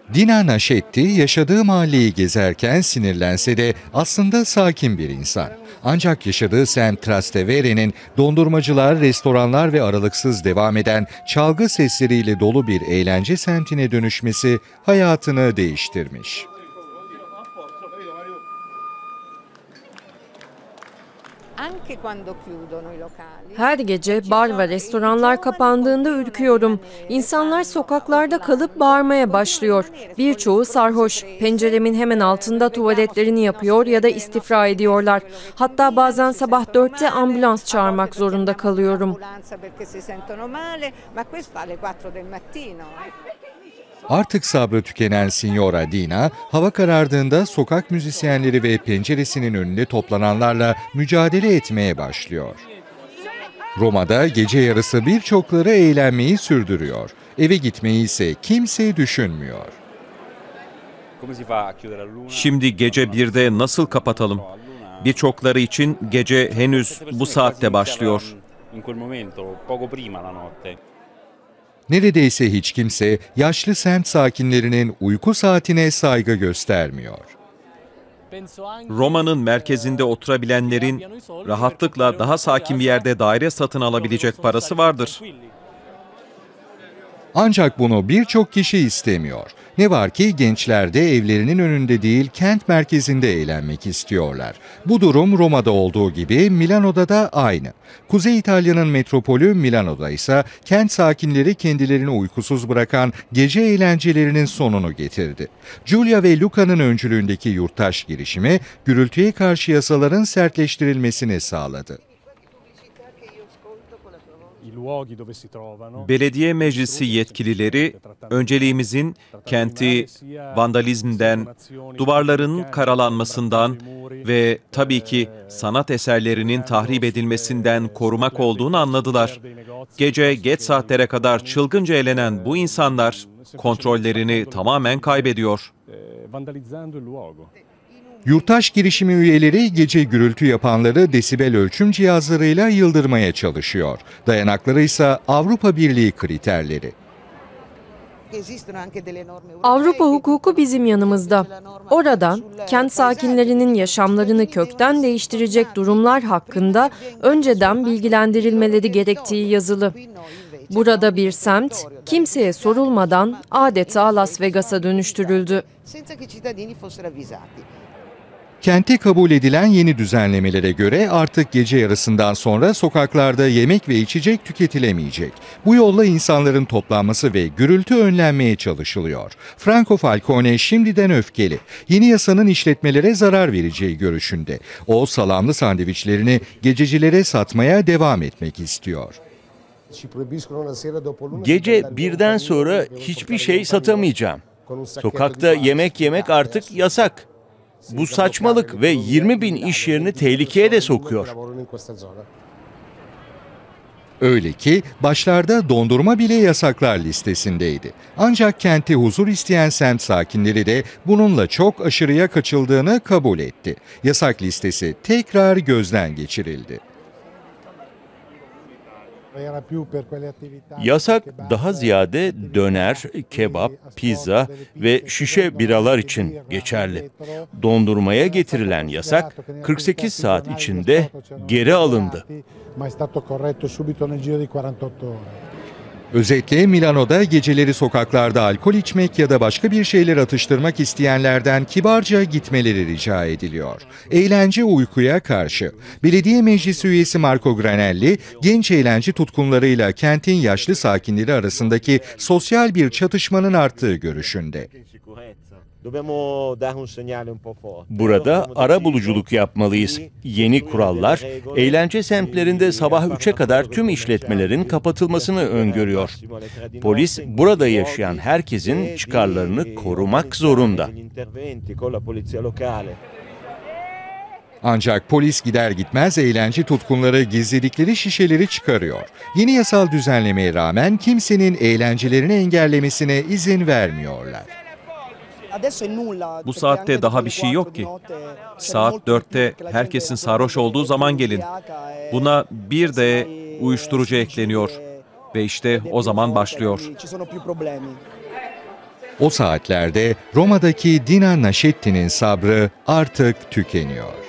Dina Naşetti yaşadığı mahalleyi gezerken sinirlense de aslında sakin bir insan. Ancak yaşadığı semt Trastevere'nin dondurmacılar, restoranlar ve aralıksız devam eden çalgı sesleriyle dolu bir eğlence semtine dönüşmesi hayatını değiştirmiş. Her gece bar ve restoranlar kapandığında ürküyorum. İnsanlar sokaklarda kalıp bağırmaya başlıyor. Birçoğu sarhoş. Penceremin hemen altında tuvaletlerini yapıyor ya da istifra ediyorlar. Hatta bazen sabah 4'te ambulans çağırmak zorunda kalıyorum. Artık sabrı tükenen Signora Dina, hava karardığında sokak müzisyenleri ve penceresinin önünde toplananlarla mücadele etmeye başlıyor. Roma'da gece yarısı birçokları eğlenmeyi sürdürüyor. Eve gitmeyi ise kimse düşünmüyor. Şimdi gece 1'de nasıl kapatalım? Birçokları için gece henüz bu saatte başlıyor. Neredeyse hiç kimse yaşlı semt sakinlerinin uyku saatine saygı göstermiyor. Roma'nın merkezinde oturabilenlerin rahatlıkla daha sakin bir yerde daire satın alabilecek parası vardır. Ancak bunu birçok kişi istemiyor. Ne var ki gençler de evlerinin önünde değil kent merkezinde eğlenmek istiyorlar. Bu durum Roma'da olduğu gibi Milano'da da aynı. Kuzey İtalya'nın metropolü Milano'da ise kent sakinleri kendilerini uykusuz bırakan gece eğlencelerinin sonunu getirdi. Giulia ve Luca'nın öncülüğündeki yurttaş girişimi gürültüye karşı yasaların sertleştirilmesini sağladı. Belediye meclisi yetkilileri önceliğimizin kenti vandalizmden, duvarların karalanmasından ve tabii ki sanat eserlerinin tahrip edilmesinden korumak olduğunu anladılar. Gece geç saatlere kadar çılgınca eğlenen bu insanlar kontrollerini tamamen kaybediyor. Yurttaş girişimi üyeleri gece gürültü yapanları desibel ölçüm cihazlarıyla yıldırmaya çalışıyor. Dayanakları ise Avrupa Birliği kriterleri. Avrupa hukuku bizim yanımızda. Oradan kent sakinlerinin yaşamlarını kökten değiştirecek durumlar hakkında önceden bilgilendirilmeleri gerektiği yazılı. Burada bir semt kimseye sorulmadan adeta Las Vegas'a dönüştürüldü. Kente kabul edilen yeni düzenlemelere göre artık gece yarısından sonra sokaklarda yemek ve içecek tüketilemeyecek. Bu yolla insanların toplanması ve gürültü önlenmeye çalışılıyor. Franco Falcone şimdiden öfkeli. Yeni yasanın işletmelere zarar vereceği görüşünde. O salamlı sandviçlerini gececilere satmaya devam etmek istiyor. Gece 1'den sonra hiçbir şey satamayacağım. Sokakta yemek yemek artık yasak. Bu saçmalık ve 20.000 iş yerini tehlikeye de sokuyor. Öyle ki başlarda dondurma bile yasaklar listesindeydi. Ancak kente huzur isteyen semt sakinleri de bununla çok aşırıya kaçıldığını kabul etti. Yasak listesi tekrar gözden geçirildi. Yasak daha ziyade döner, kebap, pizza ve şişe biralar için geçerli. Dondurmaya getirilen yasak 48 saat içinde geri alındı. Özetle Milano'da geceleri sokaklarda alkol içmek ya da başka bir şeyler atıştırmak isteyenlerden kibarca gitmeleri rica ediliyor. Eğlence uykuya karşı. Belediye meclisi üyesi Marco Granelli, genç eğlence tutkunlarıyla kentin yaşlı sakinleri arasındaki sosyal bir çatışmanın arttığı görüşünde. Burada arabuluculuk yapmalıyız. Yeni kurallar, eğlence semtlerinde sabah 3'e kadar tüm işletmelerin kapatılmasını öngörüyor. Polis, burada yaşayan herkesin çıkarlarını korumak zorunda. Ancak polis gider gitmez eğlence tutkunları gizledikleri şişeleri çıkarıyor. Yeni yasal düzenlemeye rağmen kimsenin eğlencelerini engellemesine izin vermiyorlar. Bu saatte daha bir şey yok ki. Saat 4'te herkesin sarhoş olduğu zaman gelin. Buna bir de uyuşturucu ekleniyor ve işte o zaman başlıyor. O saatlerde Roma'daki Dina Naşetti'nin sabrı artık tükeniyor.